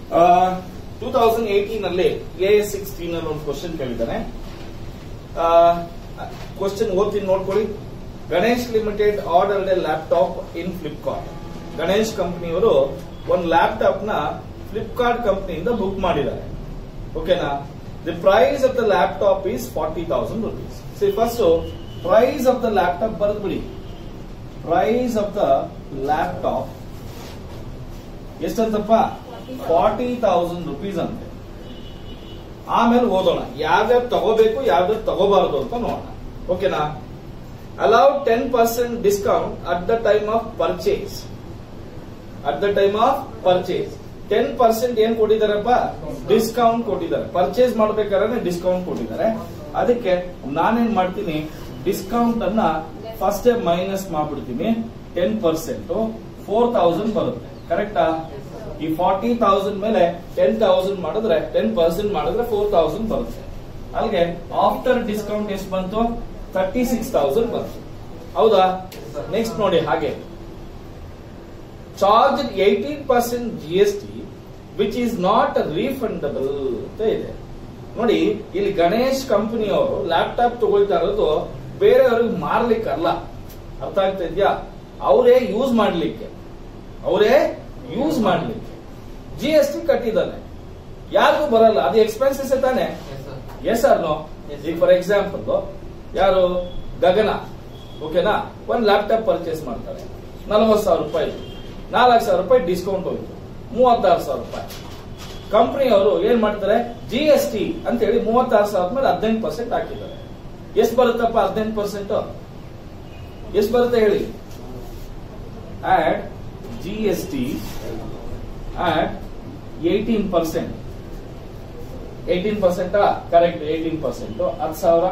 2018 ನಲ್ಲಿ AS16 ನಲ್ಲಿ ಒಂದು ಕ್ವಶನ್ ಕೇಳಿದ್ದಾನೆ. ಕ್ವಶನ್ ಓದ್ತೀನಿ ನೋಡ್ಕೊಳ್ಳಿ. Ganesh limited ordered a laptop in Flipkart. Ganesh ಕಂಪನಿಯವರು ಒಂದು ಲ್ಯಾಪ್ಟಾಪ್ ನ ಫ್ಲಿಪ್ಕಾರ್ಟ್ ಕಂಪನಿಯಿಂದ ಬುಕ್ ಮಾಡಿದ್ದಾರೆ. ಓಕೆನಾ? The price of the laptop is 40,000 rupees. See first price of the laptop ಬರೆದ್ಬಿಡಿ. ಪ್ರೈಸ್ ಆಫ್ ದ ಲ್ಯಾಪ್ಟಾಪ್ ಎಷ್ಟಂತಪ್ಪ? 40,000 rupees ಅಂತೆ. ಆಮೇಲೆ ಓದೋಣ ಯಾವ್ಯಾವ್ದು ತಗೋಬೇಕು ಯಾವ್ಯಾವ್ದು ತಗೋಬಾರದು ಅಂತ ನೋಡೋಣ. ಓಕೆನಾ? Allow 10% discount at the time of purchase. At the time of purchase 10% ಏನ್ ಕೊಟ್ಟಿದ್ದಾರಪ್ಪ? ಡಿಸ್ಕೌಂಟ್ ಕೊಟ್ಟಿದ್ದಾರೆ. ಪರ್ಚೇಸ್ ಮಾಡ್ಬೇಕಾದ್ರೆ ಡಿಸ್ಕೌಂಟ್ ಕೊಟ್ಟಿದ್ದಾರೆ. ಅದಕ್ಕೆ ನಾನೇನ್ ಮಾಡ್ತೀನಿ, ಡಿಸ್ಕೌಂಟ್ ಅನ್ನ ಫಸ್ಟ್ ಮೈನಸ್ ಮಾಡ್ಬಿಡ್ತೀನಿ. 10% 4,000 ಬರುತ್ತೆ. ಕರೆಕ್ಟಾ? ಈ 40,000 ಮೇಲೆ 10,000 ಮಾಡಿದ್ರೆ 10% ಮಾಡಿದ್ರೆ 4,000 ಬರುತ್ತೆ. ಅಲ್ಲಿಗೆ ಆಫ್ಟರ್ ಡಿಸ್ಕೌಂಟ್ ಎಷ್ಟು ಬಂತು? 36,000 ಬಂತು. ಹೌದಾ? ನೆಕ್ಸ್ಟ್ ನೋಡಿ, ಹಾಗೆ charge 18% GST which is not refundable ಅಂತ ಇದೆ. ನೋಡಿ, ಇಲ್ಲಿ ಗಣೇಶ್ ಕಂಪನಿಯವರು ಲ್ಯಾಪ್ಟಾಪ್ ತಗೊಳ್ತಾ ಇರೋದು ಬೇರೆಯವ್ರಿಗೆ ಮಾರ್ಲಿಕ್ಕೆ ಅಲ್ಲ. ಅರ್ಥ ಆಗ್ತಾ ಇದೆಯಾ? ಅವರೇ ಯೂಸ್ ಮಾಡ್ಲಿಕ್ಕೆ GST ಕಟ್ಟಿದ್ದಾನೆ. ಯಾರಿಗೂ ಬರಲ್ಲ, ಅದು ಎಕ್ಸ್ಪೆನ್ಸಸ್ ತಾನೆ. Yes or no? ಈಗ ಫಾರ್ ಎಕ್ಸಾಂಪಲ್ ಯಾರು ಗಗನ, ಓಕೆನಾ, ಒಂದು ಲ್ಯಾಪ್ಟಾಪ್ ಪರ್ಚೇಸ್ ಮಾಡ್ತಾರೆ. 40,000 ರೂಪಾಯಿ, 4,000 ರೂಪಾಯಿ ಡಿಸ್ಕೌಂಟ್ ಹೋಯ್ತು, 36,000 ರೂಪಾಯಿ. ಕಂಪನಿಯವರು ಏನ್ ಮಾಡ್ತಾರೆ? GST ಅಂತ ಹೇಳಿ 36,000 ಮೇಲೆ 18% ಹಾಕಿದ್ದಾರೆ. ಎಷ್ಟು ಬರುತ್ತಪ್ಪ 18%? ಎಷ್ಟು ಬರುತ್ತೆ ಹೇಳಿ? Add GST at 18%. 18% ಕರೆಕ್ಟ್. 18% 10,000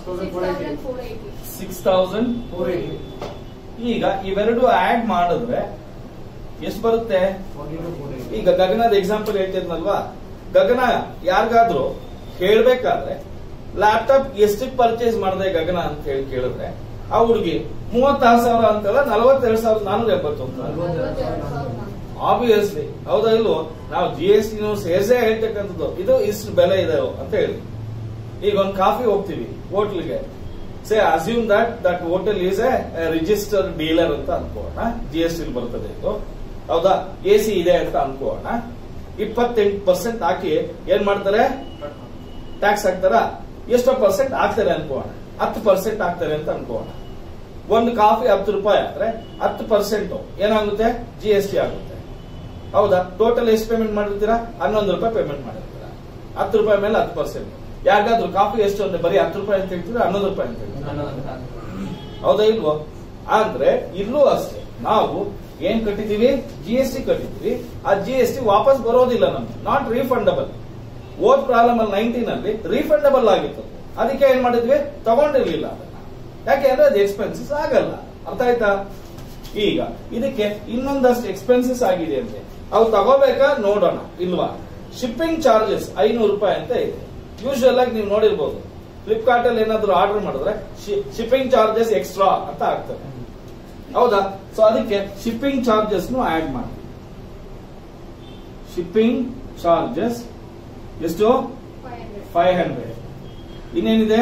6,480. ಈಗ ಇವೆರಡು ಆಡ್ ಮಾಡಿದ್ರೆ ಎಷ್ಟು ಬರುತ್ತೆ? ಈಗ ಗಗನದ ಎಕ್ಸಾಂಪಲ್ ಹೇಳ್ತಿದ್ನಲ್ವಾ, ಗಗನ ಯಾರಿಗಾದ್ರೂ ಹೇಳ್ಬೇಕಾದ್ರೆ ಲ್ಯಾಪ್ಟಾಪ್ ಎಷ್ಟಕ್ಕೆ ಪರ್ಚೇಸ್ ಮಾಡಿದೆ ಗಗನ ಅಂತ ಹೇಳಿ ಕೇಳಿದ್ರೆ ಆ ಹುಡುಗಿ 36,000 ಅಂತಲ್ಲ 42,470 ಅಂತ. ಆಬ್ವಿಯಸ್ಲಿ ಹೌದಾ ಇಲ್ವೋ? ನಾವು GST ಸೇರ್ಸೇ ಹೇಳ್ತಕ್ಕಂಥದ್ದು, ಇದು ಇಷ್ಟು ಬೆಲೆ ಇದೆ ಅಂತ ಹೇಳಿ. ಈಗ ಒಂದು ಕಾಫಿ ಹೋಗ್ತೀವಿ ಹೋಟ್ಲಿಗೆ, say assume that hotel is a registered dealer ಅಂತ ಅನ್ಕೋಣ. GST ಬರ್ತದೆ ಇದು, ಹೌದಾ? AC ಇದೆ ಅಂತ ಅನ್ಕೋಣ. 28% ಹಾಕಿ ಏನ್ ಮಾಡ್ತಾರೆ? ಟ್ಯಾಕ್ಸ್ ಹಾಕ್ತಾರ. ಎಷ್ಟೋ ಪರ್ಸೆಂಟ್ ಹಾಕ್ತಾರೆ ಅನ್ಕೋಣ, 10% ಹಾಕ್ತಾರೆ ಅಂತ ಅನ್ಕೋಣ. ಒಂದು ಕಾಫಿ 10 ರೂಪಾಯಿ ಆದ್ರೆ 10% ಏನಾಗುತ್ತೆ? GST ಆಗುತ್ತೆ. ಹೌದಾ? ಟೋಟಲ್ ಎಷ್ಟು ಪೇಮೆಂಟ್ ಮಾಡಿರ್ತೀರಾ? 11 ರೂಪಾಯಿ ಪೇಮೆಂಟ್ ಮಾಡಿರ್ತೀರಾ. 10 ರೂಪಾಯಿ ಮೇಲೆ 10%. ಯಾರಿಗಾದ್ರೂ ಕಾಫಿ ಎಷ್ಟು ಅಂದ್ರೆ ಬರೀ 10 ರೂಪಾಯಿ ಅಂತ ಹೇಳ್ತೀರಾ, 11 ರೂಪಾಯಿ ಅಂತ ಹೇಳ್ತೀರಾ? ಹೌದಾ ಇಲ್ವೋ? ಅಂದ್ರೆ ಇಲ್ಲೂ ಅಷ್ಟೇ, ನಾವು ಏನ್ ಕಟ್ಟಿದೀವಿ? GST ಕಟ್ಟಿದೀವಿ. ಆ GST ವಾಪಸ್ ಬರೋದಿಲ್ಲ ನಮ್ಗೆ, ನಾಟ್ ರೀಫಂಡಬಲ್. ಓದ್ ಪ್ರಾಬ್ಲಮ್ ಅಲ್ಲಿ 19 ಅಲ್ಲಿ ರೀಫಂಡಬಲ್ ಆಗಿತ್ತು. ಅದಕ್ಕೆ ಏನ್ ಮಾಡಿದ್ವಿ? ತಗೊಂಡಿರ್ಲಿಲ್ಲ ಅದನ್ನ. ಯಾಕೆ ಅಂದ್ರೆ ಅದು ಎಕ್ಸ್ಪೆನ್ಸಸ್ ಆಗಲ್ಲ. ಅರ್ಥ ಆಯ್ತಾ? ಈಗ ಇದಕ್ಕೆ ಇನ್ನೊಂದಷ್ಟು ಎಕ್ಸ್ಪೆನ್ಸಸ್ ಆಗಿದೆ ಅಂತೆ, ಅವು ತಗೋಬೇಕಾ ನೋಡೋಣ ಇಲ್ವಾ? ಶಿಪ್ಪಿಂಗ್ ಚಾರ್ಜಸ್ 500 ರೂಪಾಯಿ ಅಂತ ಇದೆ. ಯೂಶುವಲ್ ಆಗಿ ನೀವು ನೋಡಿರ್ಬೋದು, ಫ್ಲಿಪ್ಕಾರ್ಟ್ ಅಲ್ಲಿ ಏನಾದ್ರು ಆರ್ಡರ್ ಮಾಡಿದ್ರೆ ಶಿಪ್ಪಿಂಗ್ ಚಾರ್ಜಸ್ ಎಕ್ಸ್ಟ್ರಾ ಅಂತ ಆಗ್ತದೆ. ಹೌದಾ? ಸೊ ಅದಕ್ಕೆ ಶಿಪ್ಪಿಂಗ್ ಚಾರ್ಜಸ್ ಆಡ್ ಮಾಡಿ. ಶಿಪ್ಪಿಂಗ್ ಚಾರ್ಜಸ್ ಎಷ್ಟು? 500. ಇನ್ನೇನಿದೆ?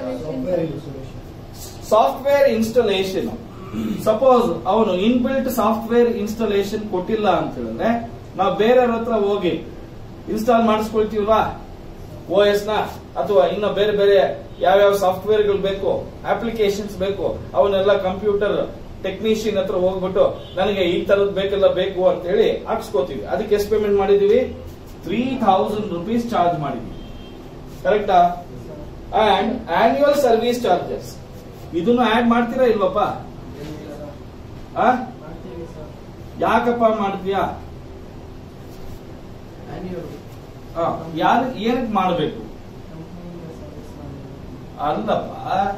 Software installation. ಸಪೋಸ್ ಅವನು ಇನ್ಬಿಲ್ಟ್ ಸಾಫ್ಟ್ವೇರ್ ಇನ್ಸ್ಟಾಲೇಷನ್ ಕೊಟ್ಟಿಲ್ಲ ಅಂತ ಹೇಳಿದ್ರೆ ನಾವು ಬೇರೆಯವ್ರ ಹತ್ರ ಹೋಗಿ ಇನ್ಸ್ಟಾಲ್ ಮಾಡಿಸ್ಕೊಳ್ತೀವಲ್ವಾ OS ನ, ಅಥವಾ ಇನ್ನು ಬೇರೆ ಬೇರೆ ಯಾವ್ಯಾವ ಸಾಫ್ಟ್ವೇರ್ಗಳು ಬೇಕು, ಅಪ್ಲಿಕೇಶನ್ಸ್ ಬೇಕು, ಅವನ್ನೆಲ್ಲ ಕಂಪ್ಯೂಟರ್ ಟೆಕ್ನಿಷಿಯನ್ ಹತ್ರ ಹೋಗ್ಬಿಟ್ಟು ನನಗೆ ಈ ತರದ್ ಬೇಕೆಲ್ಲ ಬೇಕು ಅಂತ ಹೇಳಿ ಹಾಕ್ಸ್ಕೋತೀವಿ. ಅದಕ್ಕೆ ಎಷ್ಟು ಪೇಮೆಂಟ್ ಮಾಡಿದೀವಿ? 3,000 rupees ಚಾರ್ಜ್ ಮಾಡಿದೀವಿ. ಕರೆಕ್ಟಾ? ಅಂಡ್ ಆನ್ಯುವಲ್ ಸರ್ವಿಸ್ ಚಾರ್ಜಸ್ ಇದನ್ನು ಆಡ್ ಮಾಡ್ತೀರಾ ಇಲ್ವಪ್ಪ? ಯಾಕಪ್ಪ ಮಾಡ್ತೀಯಾ? ಯಾರು ಏನಕ್ಕೆ ಮಾಡಬೇಕು? ಅಲ್ಲಪ್ಪ,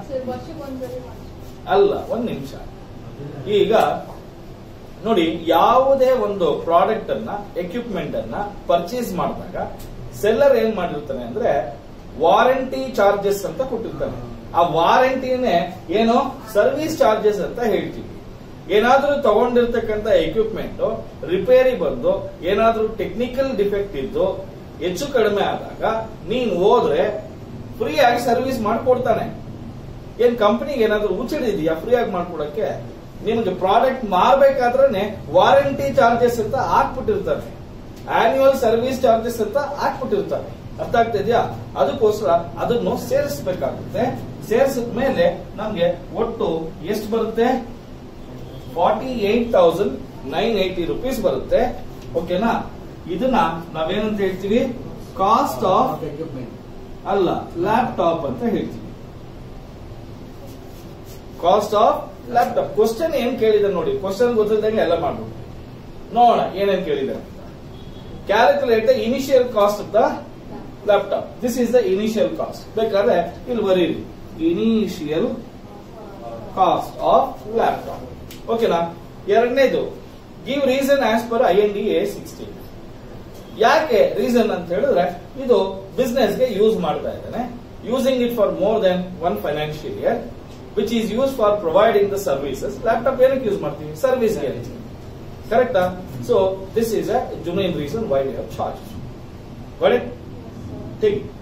ಅಲ್ಲ, ಒಂದ್ ನಿಮಿಷ. ಈಗ ನೋಡಿ, ಯಾವುದೇ ಒಂದು ಪ್ರಾಡಕ್ಟ್ ಅನ್ನ, ಎಕ್ವಿಪ್ಮೆಂಟ್ ಅನ್ನ ಪರ್ಚೇಸ್ ಮಾಡಿದಾಗ ಸೆಲ್ಲರ್ ಏನ್ ಮಾಡಿರ್ತಾನೆ ಅಂದ್ರೆ ವಾರಂಟಿ ಚಾರ್ಜಸ್ ಅಂತ ಕೊಟ್ಟಿರ್ತಾನೆ. ಆ ವಾರಂಟಿನೇ ಏನೋ ಸರ್ವಿಸ್ ಚಾರ್ಜಸ್ ಅಂತ ಹೇಳ್ತೀವಿ. ಏನಾದ್ರೂ ತಗೊಂಡಿರ್ತಕ್ಕಂಥ ಎಕ್ವಿಪ್ಮೆಂಟ್ ರಿಪೇರಿ ಬಂದು ಏನಾದ್ರೂ ಟೆಕ್ನಿಕಲ್ ಡಿಫೆಕ್ಟ್ ಇದ್ದು ಹೆಚ್ಚು ಕಡಿಮೆ ಆದಾಗ ನೀನ್ ಹೋದ್ರೆ ಫ್ರೀ ಆಗಿ ಸರ್ವಿಸ್ ಮಾಡ್ಕೊಡ್ತಾನೆ. ಏನ್ ಕಂಪನಿಗೆ ಏನಾದ್ರೂ ಉಚಿಡಿದ್ಯಾ ಫ್ರೀ ಆಗಿ ಮಾಡ್ಕೊಡಕ್ಕೆ? ನಿಮ್ಗೆ ಪ್ರಾಡಕ್ಟ್ ಮಾರ್ಬೇಕಾದ್ರೆ ವಾರಂಟಿ ಚಾರ್ಜಸ್ ಅಂತ ಹಾಕ್ಬಿಟ್ಟಿರ್ತಾರೆ, ಆನ್ಯುವಲ್ ಸರ್ವಿಸ್ ಚಾರ್ಜಸ್ ಅಂತ ಹಾಕ್ಬಿಟ್ಟಿರ್ತಾರೆ. ಅರ್ಥ ಆಗ್ತಿದ್ಯಾ? ಅದಕ್ಕೋಸ್ಕರ ಅದನ್ನು ಸೇರಿಸಬೇಕಾಗುತ್ತೆ. ಸೇರಿಸಿದ ಮೇಲೆ ನಮ್ಗೆ ಒಟ್ಟು ಎಷ್ಟು ಬರುತ್ತೆ? 48,980 rupees ಬರುತ್ತೆ. ಓಕೆನಾ? ಇದನ್ನ ನಾವೇನಂತ ಹೇಳ್ತೀವಿ? ಕಾಸ್ಟ್ ಆಫ್ ಎಕ್ವಿಪ್ಮೆಂಟ್ ಅಲ್ಲ, ಲ್ಯಾಪ್ಟಾಪ್ ಅಂತ ಹೇಳ್ತೀವಿ. Cost of laptop. ಕ್ವಶನ್ ಏನ್ ಕೇಳಿದೆ ನೋಡಿ, ಕ್ವಶನ್ ಗೊತ್ತಿದ್ದಂಗೆ ಎಲ್ಲ ಮಾಡ್ಬೋದು. ನೋಡೋಣ ಏನೇನ್ ಕೇಳಿದೆ. Calculate the initial cost of the laptop. This is the initial cost. ಬೇಕಾದ್ರೆ ಇಲ್ಲಿ ಬರೀರಿ, ಇನಿಷಿಯಲ್ ಕಾಸ್ಟ್ ಆಫ್ ಲ್ಯಾಪ್ಟಾಪ್. ಓಕೆನಾ? ಎರಡನೇದು, give reason as per IND A16. ಯಾಕೆ ರೀಸನ್ ಅಂತ ಹೇಳಿದ್ರೆ ಇದು ಬಿಸ್ನೆಸ್ ಗೆ ಯೂಸ್ ಮಾಡ್ತಾ ಇದ್ದಾನೆ. Using it for more than 1 financial year, which is used for providing the services. Laptop ಏನಕ್ಕೆ ಯೂಸ್ ಮಾಡ್ತೀವಿ? ಸರ್ವಿಸ್ ಗೆ. ಕರೆಕ್ಟಾ? So this is a genuine reason why we have charged. Got it? Take it.